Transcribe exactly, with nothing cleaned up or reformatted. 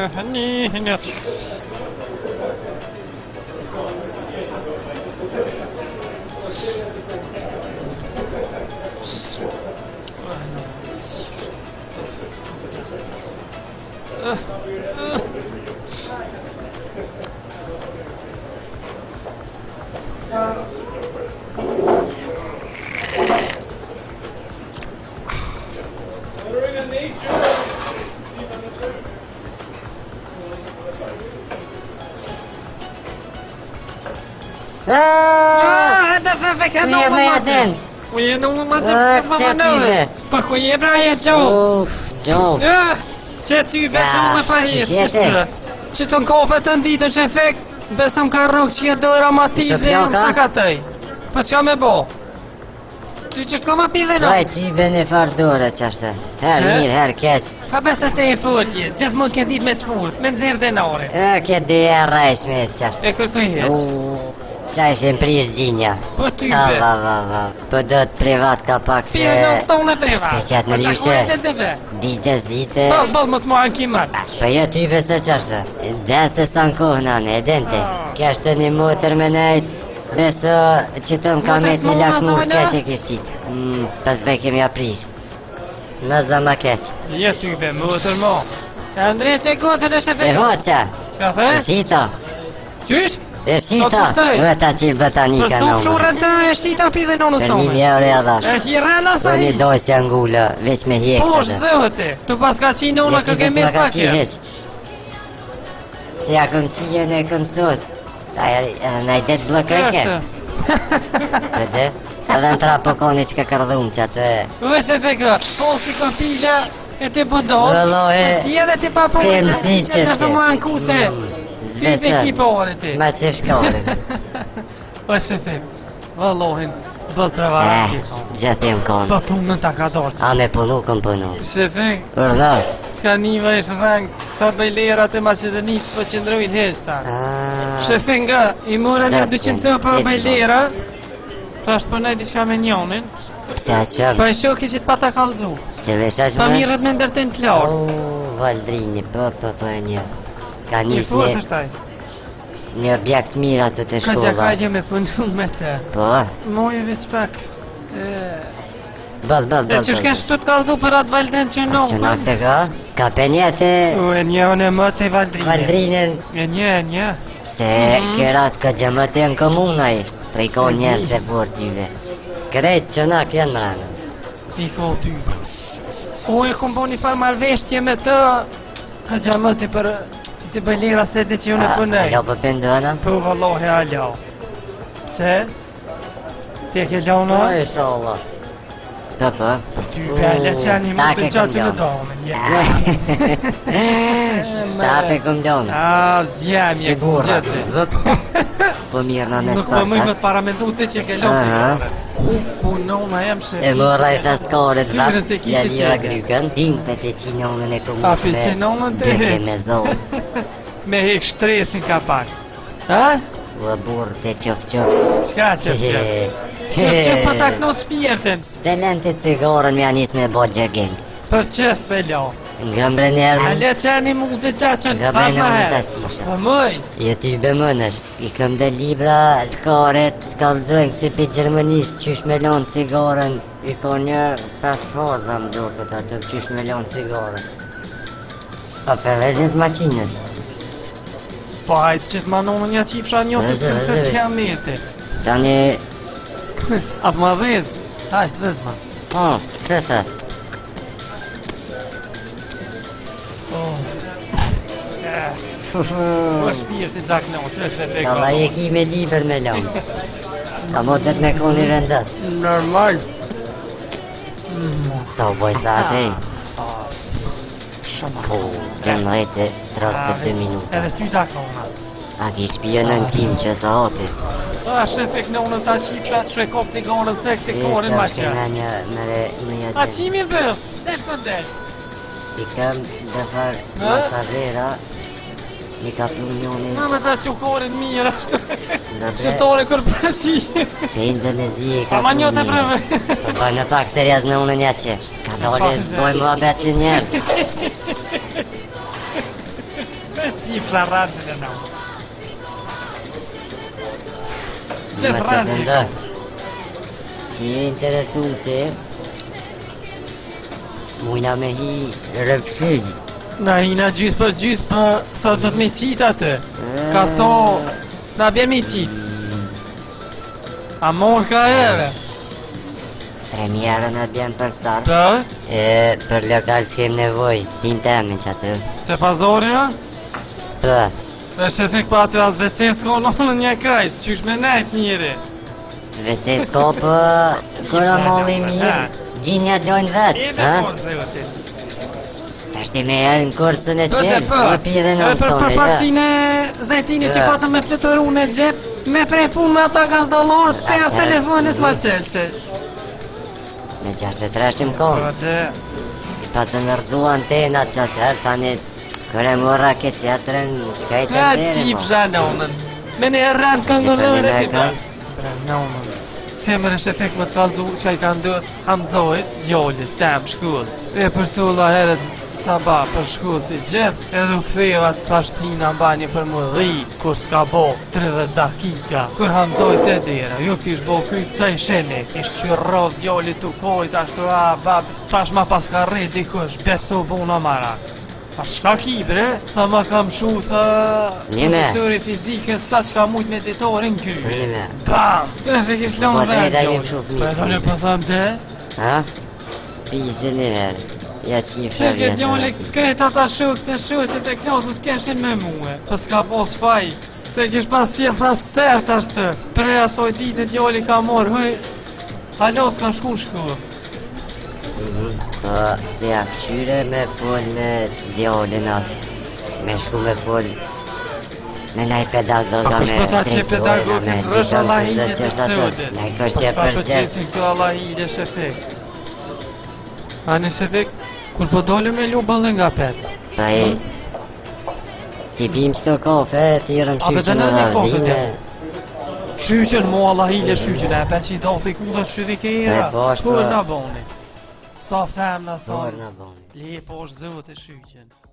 Një, një. Ah, da se fe ka Në në më vetën. U je në më matë për më më në Pa ku je raje qo Uf, gjof. Që ty beqo me pajes qështë Që të në kofe të nditën që fek Besëm ka rrug që do aromatizë e më ka tëj Pa që me bo Ty që të ko ma pidhe në Vaj, ty be në fardore që ashtë. Her mirë, her keq. Pa besë të e futje Gjithë mund këtë dit me qmur Me nëzirë denare E, këtë dhe e rajshme që ashtë. E kërkoj heq Qa ishe në prish gjinja. Po ty A, be va, va, va. Po do të privat ka pak se... Pidhe në stonë e privat Shke qatë në ryshe. Ditës dite... Po, po, mos më anë kimat Po jo ty be se që ashtë. Dhe se sa në kohë nane, e dente. Kja është një motër me nejt. Beso që të më kamet një lakë murë keq e kishit. Pas be kemi aprish. Në zama keq. Je ty be, motër mo Andre që e gotën është e E fekon hoqa. Qa the? E shita. Qysh? E shita. Në ta që botanika Për në somë unë. shurën të e shita pidhe në në Për një stonë mjë euro ja dhash. E hirena sa Për hi një dosja ngullë, veç me hjek Po që është zëhëte Tu pas ka qi në unë kë kemi të qi pakje heq. Se ja këm qije në këm sos. Në i det blokëke. Vede? Edhe në tra po koni që ka kardhum që atë. U e se fekë Po si ka pila E ti po do Vëllo e... Si edhe ti pa po Te e më si zi që që është ti. më ankuse Ty be Zbesën. kipore ti Ma që shkallin. U e se fekë Vëllohin Bëllë prevarat Eh, gjatim konë. Po punën ta ka dorë A me punu këm punu. Se fekë Urdo. Qka niva ishë rang Ta bejlerat e Macedonisë Po qëndrojt hesta Shefe nga I more në dyqin të pa bejlera Ta është përnej diqka me njonin Pse a qëm. Pa e shoki që t'pa ta kalzu Që dhe shash Pa me... mirët me ndërtin t'larë O, Valdrini, po, po, po e një. Ka I njës fort një, është taj një objekt mirë ato të Ka shkolla. gjakajgje me pëndu me te Po, Moje veç pak E bëll, bëll, e bëll. që shken shtu t'kaldu për atë Valdrin që no Që në këtë ka? Ka penjete U e një unë e më të Valdrinje Valdrinin. E një, e një Se kë rast ka gjëmëte në komunaj. Po i ka njerës dhe fort juve. Krejt që na kënë mranë. I ko ty U e kom bo një farë marveshtje me të Ka gjamëti për Që si bëjlira se dhe që unë e pënej Alo po pëndonë? Po vallohi alo Pse? Ti e ke launa? Po, inshallah. Po, po. Ty bele që janë i më të qaqë në domen Ta pe këm donë. A, zjem je ku Sigura. gjete Po mirë në në Nuk po mëj me spartash. të paramendu të që ke launa Aha. Ku, ku nona jem shë E mora i të skaret Tyrën vap, se kite ja lira qeke. grykën, din për të qinonën e A, këmush për qinonën të beke heq. me zonë. Me hek stresin ka pak Ha? Ua burë të qof qof. Qka qëf qëf? Qëf qëf pa ta knot shpirtin Spelen të cigarën me anis me bo jogging. Për që s'pelo Nga mbre njerë A më, le që një mund të qaqën Nga Pas brenda ma unë herë të qisha. Po mëj je ty bëmënësh. I këm dhe libra të karet, të kalzojmë si për Gjermanisë qysh me lonë cigarën. I ka një pas faza më do këtë atë qysh me lonë cigarën. Pa për vezit maqinës. Po hajtë që t'ma nonë një qifra njësës Vëzë, për se vëzë, t'ja mete Tani, Atë ma vez Hajtë vez ma oh, të thë. Po shpirti t'ak në që është e Ka la je ki me liber me lonë. Ka motet me koni vendas. Normal Sa u boj sa atë e? Shumë Po, kemë rejtë tridhjetë e dy minuta. Edhe ty t'ak në A ki shpionën qim që sa ati. A shefek në unën t'a qifra të shrekop t'i gorën se kësi korin ma që me një mëre me një A qimi bëll, del për del I kam dhe far masajera. Mi ka pun njoni Ma me ta që korin mirë ashtë Në bre Shëtore kër përsi Pe Indonezi i Pa ka ma pun njote mirë. preve Po ba në pak serias në unë një qefsh. Ka dole boj më abet si njerës. cifra radzën e në. Që Më se radzë të i ndë. kom. Që je interesun ti, mujna me hi rëpshyg. Na hina gjys për gjys për sa do të me qit atë. Ka so, na bje me qit. A mor ka ere. Tre mjerë në bjen për star. Të? E, për lokal s'kem nevoj, tim temin që aty. Të pazorja? Pë, E shefik pa aty as vecin s'ka në një kajsh, qysh me nejt njëri. vece s'ka për, kura moli mirë, gjinja gjojnë vetë, E me ha? mos zëti. Ta shti me herë në kursën e Për qelë, të më pi dhe në për për tonë, ja. facin e zajtini që Ja. patëm me fluturu në gjep, me prej pun me ata gazdallorët, te as Ja. telefonis ma qelëshe. Me gjashtë e treshim konë, dhe, i pa të nërdu antenat që atëherë, tani, kërë e mora këtë tjetërën, shkajtë ja e deri, cip mo. zhanonën. Me një rrand këngëllore E ti ka? Bre, nonën. Hemër është efekt më të kalzu që i kanë dërë Hamzojt, Jolit, tem, shkull. E për culla herët Saba për shkull si gjithë, edhe u ktheva të pashtina mbani për më dhi, kur s'ka bo tridhjetë dakika. Kur Hamzojt e dera, ju kish bo kyt sa i sheni, ishtë që rrov Jolit u kojt, ashtu a bab, thash ma pas ka rrit dikush, beso vona marak. A shka ki bre? Tha ma kam shu, tha... Njime. Profesori fizikës sa që ka mujt me ditorin kyje. Njime. Bam! Të në që kish Po, lonë dhe drejta Jolit. jem shuf Po e thonë misë. po tham de? Ha? Pisi një herë, ja qifra Që ke vjetër djoli ati. kreta ta shuk të shuqet e klasës keshin me muhe. Pës ka pos faj, se kish pas si e tha sert ashtë. Pre asoj ditë djoli ka morë, hëj, halo s'ka shku shku. Po, të ja këshyre me fol me djallin af, me shku me fol me naj pedagoga Pa me kush po ta që pedagogin rësh Allahile të cëdit. Naj kërë që Pa për përqesin gjithë. këto Allahile shefik. A në shefik, kur po dole me lu balën nga pet. Pa e, ti pim s'to kafe, ti rëm A, pe shyqën të në në një kafe, lavdine. Shyqen mo Allahile shyqen, e pe që i do thikunda të shyri ke era. E, po, është Kur po. në boni. Sa femna, sa... Por në boni. Le po është zëvët e shyqen.